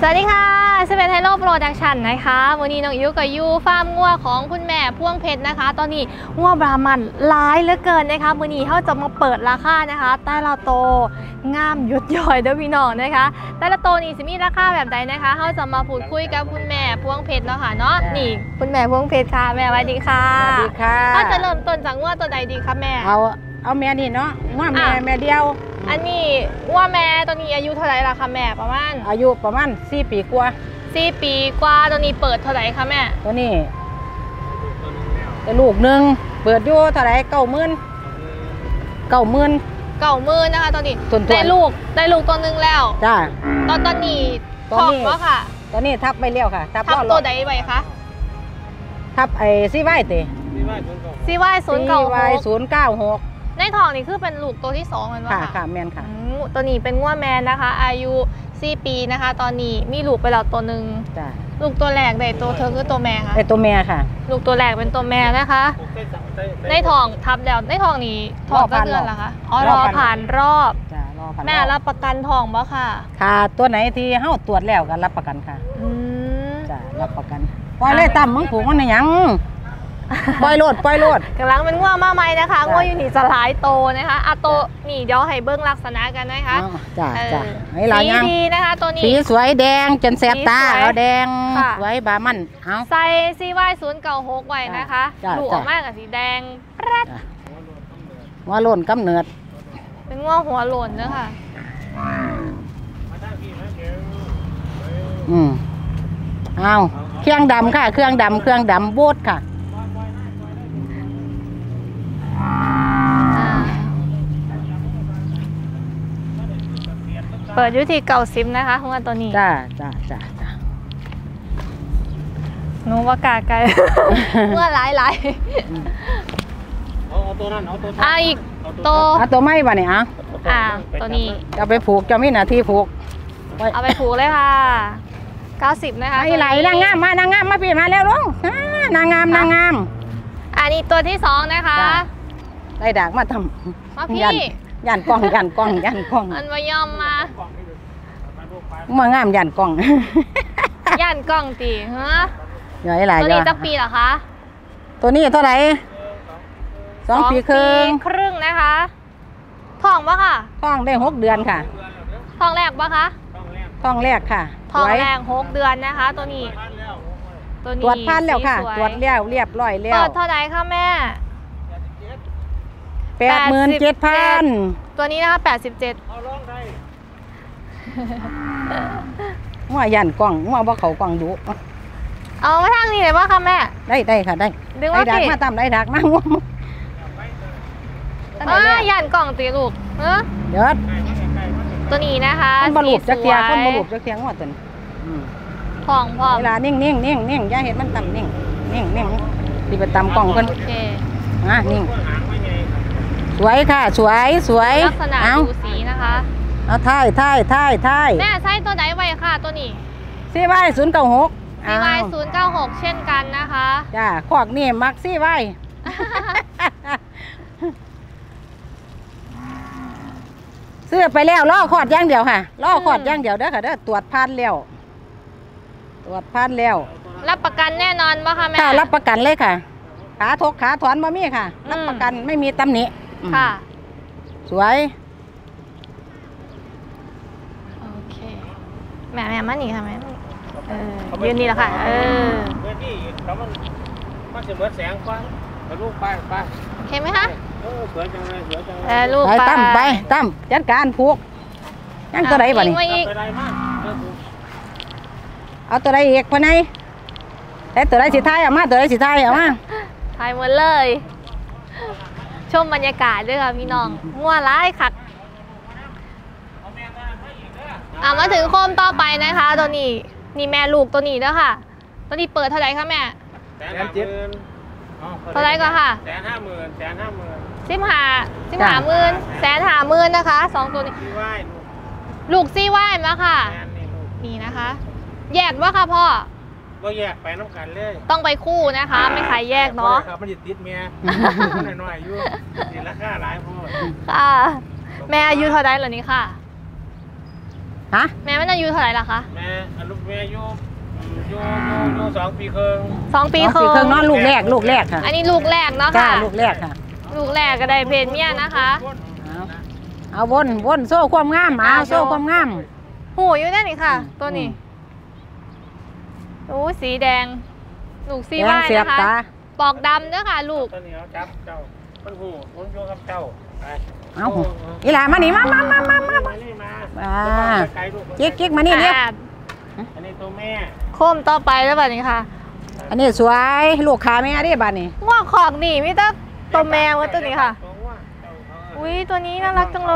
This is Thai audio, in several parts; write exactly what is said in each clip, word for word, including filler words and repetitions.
สวัสดีค่ะสเปนไฮโลโปรดักชั่นนะคะวันนี้น้องอิ๋วกับยูฟาร์มงัวของคุณแม่พ่วงเพชรนะคะตอนนี้งัวบรามันร้ายเหลือเกินนะคะวันนี้เขาจะมาเปิดราคานะคะแต่ละโตงามยุดย่อยเด้อพี่น้องนะคะแต่ละโตนี่สิมีราคาแบบใดนะคะเขาจะมาพูดคุยกับคุณแม่พ่วงเพชรเนาะค่ะเนาะนี่คุณแม่พ่วงเพชรค่ะแม่สวัสดีค่ะสวัสดีค่ะเขาจะเริ่มต้นจากงัวตัวใดดีคะแม่เอาเอาแม่นี่เนาะงัวแม่แม่เดียวอันนี้ว่าแม่ตัวนี้อายุเท่าไหร่ละคะแม่ประมาณอายุประมาณสี่ปีกว่าสี่ปีกว่าตัวนี้เปิดเท่าไหร่คะแม่ตัวนี้แต่ลูกหนึ่งเปิดอยู่เท่าไหร่เก้าหมื่นเก้าหมื่นเก้าหมื่นนะคะตัวนี้ได้ลูกได้ลูกตัวหนึ่งแล้วจ้าตอนตอนนี้ท้องแล้วค่ะตอนนี้ทับไปเลี้ยวค่ะทับตัวใดไปคะทับไอ้ซีไวเตะซีไวศูนย์เก้าหกศูนย์เก้าหกในท้องนี่คือเป็นลูกตัวที่สองมันว่าค่ะค่ะแมนค่ะตัวนี้เป็นงัวแมนนะคะอายุสี่ปีนะคะตอนนี้มีลูกไปแล้วตัวหนึ่งลูกตัวแรกได้ตัวเธอคือตัวแม่ค่ะได้ตัวแม่ค่ะลูกตัวแรกเป็นตัวแม่นะคะในท้องทับแล้วในท้องนี้ท้องก็เดือนละคะอ๋อรอผ่านรอบแม่รับประกันท้องบ่ค่ะค่ะตัวไหนที่เฮาตรวจแล้วก็รับประกันค่ะจ้ะรับประกันปล่อยเลยต่ำมึงผูกมันยังปล่อยโลดปล่อยโลดกำลังเป็นงัวมาใหม่นะคะงัวอยู่นี่จะหลายโตนะคะอะโตนี่เดี๋ยวให้เบิ้งลักษณะกันนะคะจ้าจ้าสีดีนะคะตัวนี้สีสวยแดงจนแสบตาเอาแดงสวยบามันเอาใส่ซีไวศูนย์เก้าหกไว้นะคะลูกออกมากับสีแดงแป๊ดหัวโล้นกำเนิดเป็นงัวหัวโล้นเด้อค่ะอืมเอาเครื่องดำค่ะเครื่องดำเครื่องดำโบดค่ะเปิดอยู่ที่เก่าซิมนะคะหัวตัวนี้จ้าจ้าจ้าจ้าหนูว่ากาไกลเมื่อหลายหลายเอาตัวนั้นเอาตัวอ่าอีกตัวเอาตัวไม่บ่เนี่ยอ่ะอ่าตัวนี้เอาไปผูกจะมีหน้าที่ผูกเอาไปผูกเลยค่ะเก้าสิบนะคะไอ้ไหลนางงามมานางงามมาพี่มาแล้วลุงนางงามนางงามอันนี้ตัวที่สองนะคะได้ดากมาทำมาพี่ยันกล้องยันกล้องยันกล้องอันมายอมมาเมื่องามยันกล้องยันกล้องตีฮะใหญ่หลายตัวนี้จะปีเหรอคะตัวนี้เท่าไหร่สองปีครึ่งครึ่งนะคะท้องปะค่ะท้องได้หกเดือนค่ะท้องแรกปะคะท้องแรกค่ะท้องแรกหกเดือนนะคะตัวนี้ตัวนี้ตรวจพันแล้วค่ะตรวจแล้วเรียบร้อยแล้วเปิดเท่าไหร่คะแม่แปดหมื่นเจ็ดพันตัวนี้นะคะแปดสิบเจ็ดมั่วยันกล้องมั่วบ่เขากล้องดุเอามาทางนี้เลยว่าคะแม่ได้ได้ค่ะได้ได้ดักมาตามได้ดักมาง่วงอ่ายันกล่องตีลูกเออเดี๋ยวตัวนี้นะคะคนบรรลุจักเทียคนบรรลุจักเทียงวดตัวนี้พองพองเวลานิ่งนิ่งนิ่งนิ่งอย่าเห็นมันต่ำนิ่งนิ่งนิ่งที่ไปต่ำกล่องคนอ่ะนิ่งสวยค่ะสวยสวยลักษณะดูสีนะคะเอาท้ายท้ายท้ายท้ายแม่ใส่ตัวไหนไว้ค่ะตัวนี้ซีไวศูนย์เก้าหกซีไวศูนย์เก้าหกเช่นกันนะคะจ้าขอกนี่มักซีไวซื้อไปแล้วล่อขอดย่างเดียวค่ะล่อขอดย่างเดียวเด้อค่ะเด้อตรวจพันแล้วตรวจพันแล้วรับประกันแน่นอนป่ะคะแม่ค่ะรับประกันเลยค่ะขาทกขาถอนบะมี่ค่ะรับประกันไม่มีตำหนิค่ะสวยโอเคแม่แม่มาหนีค่ะแม่เออยืนนี่แหละค่ะเออเมื่อที่เขามันมันจะเหมือนแสงฟ้าไปลูกไปไปโอเคไหมคะเออสวยจังเลยสวยจังเลยแต่ลูกไปตั้มไปตั้มจัดการผูกยังตัวใดบ่นี่เอาตัวใดอีกพนัยแต่ตัวใดสีไทยเอามาตัวใดสีไทยเอามาไทยหมดเลยชมบรรยากาศด้วยค่ะพี่น้องงัวร้ายคักอ่ะมาถึงโคมต่อไปนะคะตัวนี้นี่แม่ลูกตัวนี้แล้วค่ะตัวนี้เปิดเท่าไหร่คะแม่แสนห้าหมื่นเท่าไหร่ก็ค่ะแสนห้าหมื่นแสนห้าหมื่นสิบห้าสิบห้าหมื่นแสนห้าหมื่นนะคะสองตัวนี้ลูกซี่ว่ายมาค่ะนี่นะคะแยกว่าค่ะพ่อก็แยกไปน้ำกันเลยต้องไปคู่นะคะไม่ขายแยกเนาะครับมันจะติดเมียหน่อยๆอยู่นี่ราคาหลายพ่อค่ะแม่อายุเท่าไรเหรอนี่ค่ะฮะแม่มันอายุเท่าไหร่ล่ะคะแม่อันลูกแม่อยู่อยู่อยู่อยู่สองปีครึ่งสองปีสองครึ่งครึ่งเนาะลูกแรกลูกแรกค่ะอันนี้ลูกแรกเนาะจ้าค่ะลูกแรกค่ะลูกแรกก็ได้เพศเมียนะคะเอาเอาวนวนโซ่ความงามเอาโซ่ความงามหูอยู่นั่นนี่ค่ะ ตัวนี้โอ้สีแดง ลูกซีแดว่าง ยเสียบนะคะตาปอกดำเด้อค่ะ ลูกตัวนี้เขาจับเจ้ามันหูมันอยู่กับเจ้าไปเอาอีหลามานี่มามามามามามานี่มาอ่าไกลๆลูกเจ๊กเจ๊กมานี่เรียกอ่าอันนี้ตัวแม่โคมต่อไปแล้วแบบนี้ค่ะอันนี้สวยลูกขาแม่ดิบ้านนี่งอกขอกนี่มิตรตัวแมวกับตัวนี้ค่ะตัวว่าเจ้าเขาอุ้ยตัวนี้น่ารักจังเลย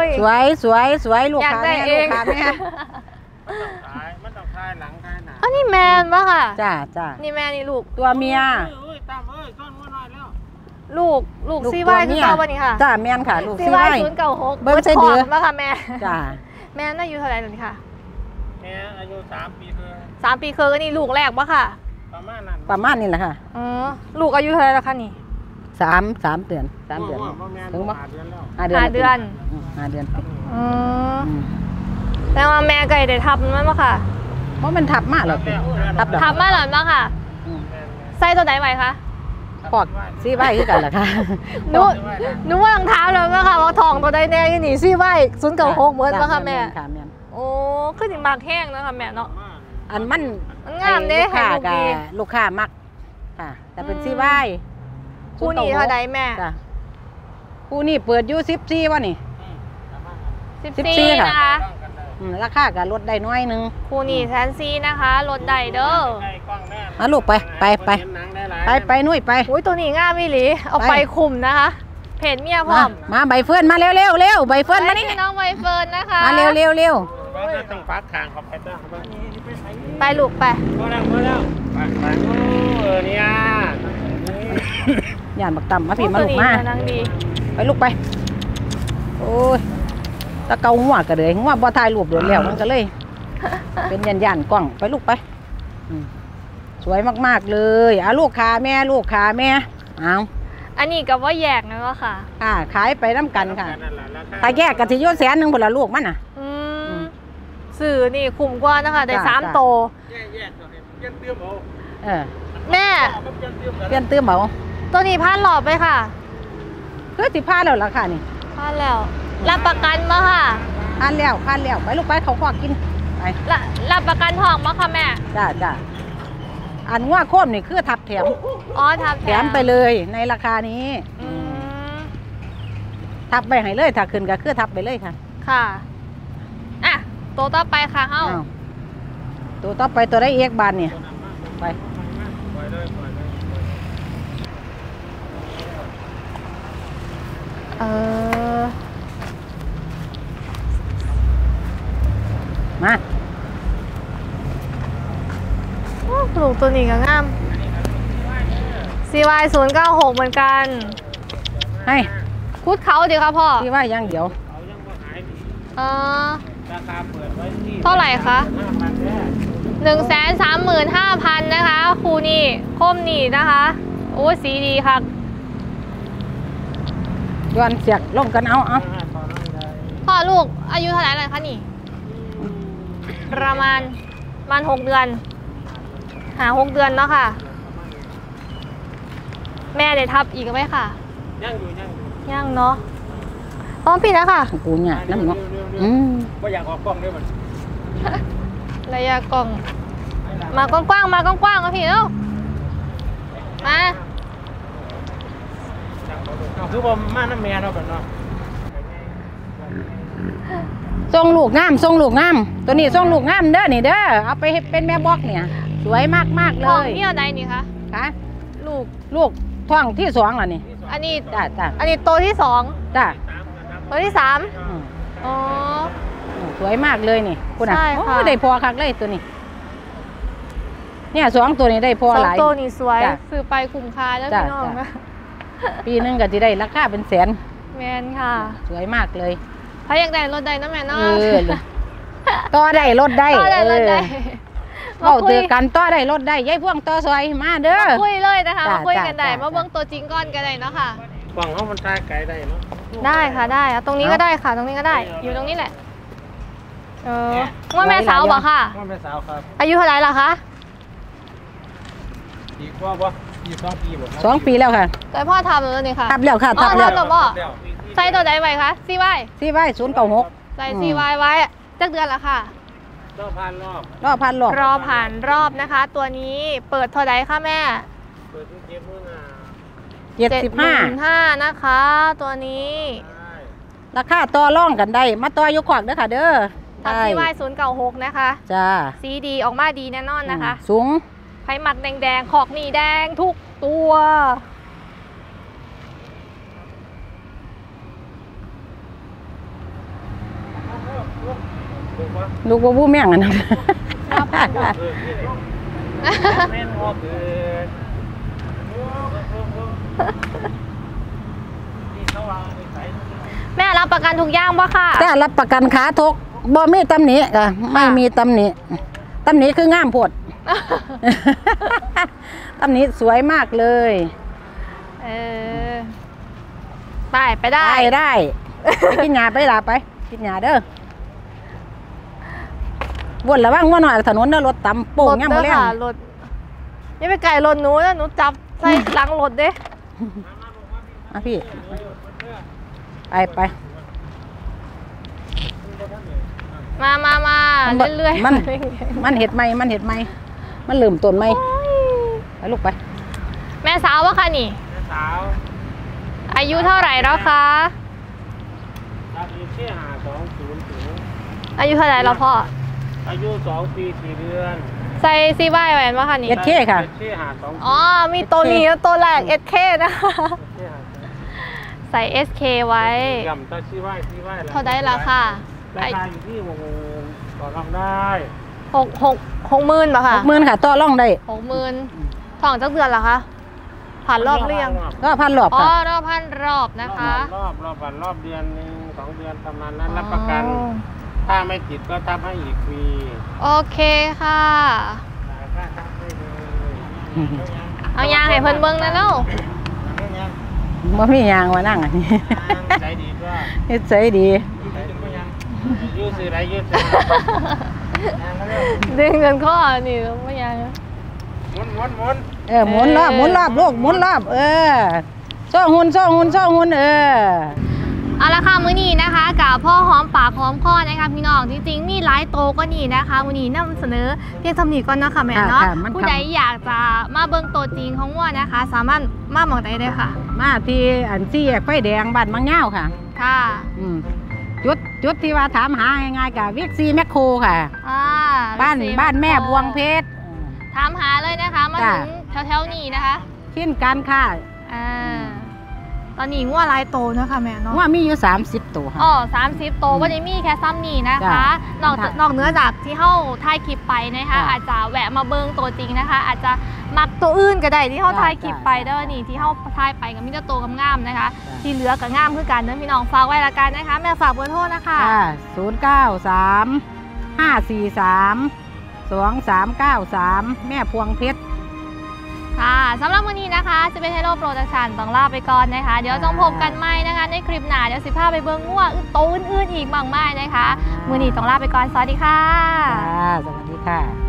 สวยสวยสวยลูกอยากขาได้แม่เอลูกงขาแม่มันต้องขายมันต้องขายหลังขายหนาอันนี้แมนปะค่ะจ้าจ้านี่แมนนี่ลูกตัวเมียเอ้ยตามเอ้ยซ่อนมือหน่อยแล้วลูกลูกลูกซีว่ายตัวคือเมียเก่าปะนี่ค่ะจ้าแม่นค่ะ ลูกซีซีว่ายไว้ศูนย์เก้าหกเบิ่งใส่เดือปะค่ะแม่จ้าแม่น่าอยู่เท่าไหร่ตัวนี้ค่ะแม่อายุสามปีคือสามปีเคยก็นี่ลูกแรกปะค่ะประมาณนั้นประมาณนี้แหละค่ะอ๋อลูกอายุเท่าไหร่แล้วคะนี่สามสามเดือนสามเดือนถึถึงงบ่บ่เดือนแล้วห้าเดือนห้าเดือนอืมห้าเดือนอืมอืมแต่ว่าแม่ไก่ได้ทับมันปะค่ะเพราะมันทับมากหรอกทับดอกทับมาหล่อนปะค่ะอืมไส้ตัวไหนไหวคะพอกซีไว้คือกันล่ะค่ะหนูหนูว่ารองเท้าเลยปะค่ะว่าทองตัวใดแน่ยี่หนีซี่ไหวศูนย์เก้าหกเหมือนปะค่ะแม่ค่ะแม่นโอ้ขึ้นถึงมากแห้งแล้วค่ะแม่เนาะอันมันมันงามเด้ลูกค้าให้ลูกกัดีลูกค้ามักค่ะ แต่เป็นอืมซีไว้คู่นี้เท่าใดแม่จ้ะคู่นี้เปิดอยู่สิบสี่วะนี่สิบสิบสี่สี่ค่ะนะคะอืมราคาก็ลดได้น้อยหนึงคู่นี้แสนซีนะคะรถใดเด้อเอาลูกไปไปไปไปไปนุ่ยไปอุ้ยตัวนี้งามอีหลีเอาไปไปคุมนะคะเพจเมียพร้มาอมมาใบเฟิร์นมาเร็วเร็วเร็วใบเฟิร์นมานี่ไปน้องใบเฟิร์นนะคะมาเร็วเร็วเร็วต้องฟักทางขอบไปตั้งไปลูกไปพอแล้วพอแล้วไปไปโอ้เออเนี่ยย่านบักต่ำมาพี่มาลูกตัวมานี้นั่งดีไปลูกไปโอ้ยตะเกาหัวก็เลยหัวบ่ถ่ายรูปโดนแล้วมันก็เลย เป็นยันยันๆกล้องไปลูกไปอืมสวยมากๆเลยเอาลูกขาแม่ลูกขาแม่เอาอันนี้กับว่าแยกนะก็ค่ะค่ะขายไปน้ำกันค่ะนั่นแหละราคาถ้าแยกกันสิโยนแสนหนึ่งผลละลูกมันน่ะอืมอืมสื่อนี่คุ้มกว่านะคะได้จ้ะสามจ้ะโตแยกแยกตัวเองเปลี่ยนเติมเอาเออแม่เปลี่ยนเติมกันเปลี่ยนตื้มเบาตัวนี้พันหลอดไปค่ะคือสิพาแล้วล่ะค่ะนี่พันแล้ว รับประกันปะค่ะพานแล้วพานแล้วไปลูกไปเขาขวากินไปละรับประกันทองปะค่ะแม่จ้าจ้าอันว่าโค้มนี่คือทับแถมอ๋อทับแถมไปเลยในราคานี้อืมทับไปให้เลยถ้าขึ้นก็คือทับไปเลยค่ะค่ะ อ่ะ ตัวต่อไปค่ะเฮ้าอ้าวตัวต่อไปตัวได้เอกบานเนี่ยไปปล่อยเลยปล่อยเลยเออมาโอ้ปลูกตัวนี้ก็งาม ซี วาย ศูนย์เก้าหก เหมือนกันให้คุดเขาดีครับพ่อที่ว่าอย่างเดียวเขายังบ่ขายดีเออราคาเปิดไว้ที่เท่าไหร่คะห้าพันแค่หนึ่งแสนสามหมื่นห้าพันนะคะครูนี่คมนี่นะคะ โอ้สีดีค่ะย้อนเสียกลงกันเอาเอาห้าตอนนั้นได้พ่อลูกอายุเท่าไหร่เลยคะนี่ ประมาณประมาณหกเดือน หาหกเดือนเนาะค่ะ แม่ได้ทับอีกไหมค่ะยังอยู่ยังอยู่ยังเนาะพร้อมพี่นะค่ะกูเนี่ยน้ำเนาะอืมว่าอยากออกกล้องด้วยมันระยะกล่อง มากว้างๆมากว้างๆครับพี่เนาะมาเอาคือว่ามาน้ำแม่เนาะกันเนาะทรงลูกงามทรงลูกงามตัวนี้ทรงลูกงามเด้อนี่เด้อเอาไปเฮ็ดเป็นแม่บอกเนี่ย สวยมากมากๆเลทองยที่เอาใดนี่คะค่ะลูกลูกท้องที่สองล่ะนี่อันนี้จ้าจ้าอันนี้ตัวที่สองจ้าตัวที่สามอืมอ๋อสวยมากเลยนี่คุณอ่ะใช่โอ้ค่ะได้พอคักเลยตัวนี้ เนี่ยสองตัวนี้ได้พอสอหงลายตัวนี่สวยจ้ะซื้อไปคุ้มค่าแล้วจ้ะพี่น้องจ้ะนะปีหนึงก็จะได้ราคาเป็นแสนแมนค่ะสวยมากเลยถ้าอยากได้รถใดนะแม่เนาะเออเลยต่อได้รถได้ก็ได้รถใดเออเว้าเตือกันต่อได้รถได้ยายพ่วงต่อซอยมาเด้อมาคุยเลยนะคะจ้ะมาคุยกันได้จ้ะมาเบิ่งตัวจริงก่อนก็ได้เนาะค่ะกล้องเขามันตายไกลได้เนาะได้ค่ะได้อะตรงนี้ก็ได้ค่ะ ตรงนี้ก็ได้ อยู่ตรงนี้แหละเออว่าแม่สาวบอกค่ะว่าแม่สาวครับอายุเท่าไหร่ล่ะคะอีกว่าบ่อีกสองปีบ่สองปีแล้วค่ะแต่พ่อทำแล้วนี่ค่ะทับแล้วค่ะอ๋ทัอบแล้วทำแล้วบ่ใส่ตัวใดไว้คะซีไว้ที่ไว้ศูนย์เก้าหกใส่ซีไว้ไว้จักเดือนละค่ะรอบพันรอบรอบพันรอบรอผ่านรอบนะคะ ตัวนี้เปิดเท่าไหร่คะแม่เปิดทุกเย็บมื้อน่ะเจ็ดสิบห้าห้านะคะ ตัวนี้ใช่ราคาต่อร่องกันได้มาต่ออยู่ขวากเด้อค่ะ เด้อทับซีไว้ศูนย์เก้าหกนะคะจ้าสีดีออกมาดีแน่นอนนะคะสูงไขมัดแดงๆ ขอกหนีแดงทุกตัวถูกปะลูกบัวบูแม่งอันนั้นเออนี่แม่นหอบเออนี่เขาวางไปใส่แม่รับประกันทุกอย่างบ่ค่ะจ้ารับประกันขาทกบ่มีตำหนิจ้ะไม่มีตำหนิตำหนิคืองามโพด ตำหนิสวยมากเลยเออไปไปได้ได้ได้ไปกินยาไปลาไปกินยาเด้อวนระวังว่าหน่อยถนนเด้อรถตำโป่งย่ำรมาถแล้เด้อวค่ะรถนี่ไปไก่รถหนูนะหนูจับใส่หลังรถเด้มาพี่ไปไปมามามาบ่เรื่อยๆมันมันเห็ดไหมมันเห็ดไหมมันลืมต้นไหมโอ้ยไปลูกไปแม่สาววะคะนี่แม่สาวอายุเท่าไหร่แล้วคะอายุเชี่ยหาสองศูนย์ถึงอายุเท่าไหร่แล้วพ่ออายุสองปีสี่เดือนใส่ซีไว้แหวนวะคะนี่เอ็ดเคค่ะเชี่ยหาสองอ๋อ มีตัวนี้แล้วตัวแรก เอส เค นะคะเชี่ยหาสองใส่ เอส เค ไว้ยำตาชี้ไหวชี้ไหวเท่าไดล่ะค่ะราคาอยู่ที่หกหมื่นต่อรองได้หกหกหกหมื่นป่ะหคะกหมื่นค่ะต่อร่องได้หกหมื่นทองจักเดือนเหรอคะ ผ่านรอบเรียงก็พันรอบอ๋อค่ะรอบพันรอบนะคะรอบรอบวันรอบเดือนหนึ่งสองเดือนประมาณนั้นรับประกัน ถ้าไม่ติดก็ทำให้อีกฟรีโอเคค่ะจ่ายค่าทำให้เลยเอายางให้เพิ่นเบิ่งนะเนาะไม่ยังบ่มียางว่านั่งอันนี้ใจดีก็เฮ็ดใจดีใจดีก็ยังยืดสื่อไรยืดสื่อยังก็เร็วดึงเงินข้อนี่ไม่ยางหมุนหมุนหมุนเออหมุนรอบหมุนรอบลูกหมุนรอบเออโซ่หุ่นโซ่หุ่นโซ่หุ่นเออเอาละค่ะมื้อนี้นะคะกับพ่อหอมปากหอมคอนะคะพี่น้องจริงๆมีหลายโตก็นี่นะคะมื้อนี้นำเสนอเพียงเท่านี้ก่อนเนาะค่ะแม่เนาะค่ะมันผู้ใดอยากจะมาเบิ่งตัวจริงของวัวนะคะ สามารถมาหมองได้เลยค่ะมาที่อันซี่แยกไฟแดงบ้านบางเงาค่ะค่ะอืมจุดจุดที่ว่าถามหาง่ายๆกับวิกซีแมคโครค่ะอ่าบ้านสี่บ้านแม่บวงเพชรถามหาเลยนะคะ มาจ้ะถึงแถวๆนี้นะคะเช่นกันค่ะอ่าตอนนี้งัวหลายโตเนาะค่ะแม่เนาะว่ามีอยู่สามสิบตัวค่ะอ๋อสามสิบโตวันนี้มีแค่ซ้ำนี่นะคะจ้ะนอกจากค่ะนอกเหนือจากที่เข้าถ่ายคลิปไปนะคะจ้ะอาจจะแวะมาเบิ้งตัวจริงนะคะ อาจจะมักตัวอื่นก็ได้ที่เข้าจ้ะถ่ายคลิปไปจ้ะเด้อนี่ที่เข้าถ่ายไปกับมิตรโตกับงามนะคะจ้ะที่เหลือกับงามคือกันเด้อพี่น้องฝากไว้ละกันนะคะ แม่ฝากเบอร์โทรนะคะค่ะศูนย์เก้าสามห้าสี่สามสองสามเก้าสามแม่พวงเพชรค่ะสำหรับวันนี้นะคะจะเป็นไฮโลโปรดักชันต้องลาไปก่อนนะคะ เดี๋ยวต้องพบกันใหม่นะคะ ในคลิปหน้าเดี๋ยวสิพาไปเบิ้งงัวโตอื่นๆอีกมากมายนะคะมือนี้ต้องลาไปก่อนสวัสดีค่ะค่ะสวัสดีค่ะ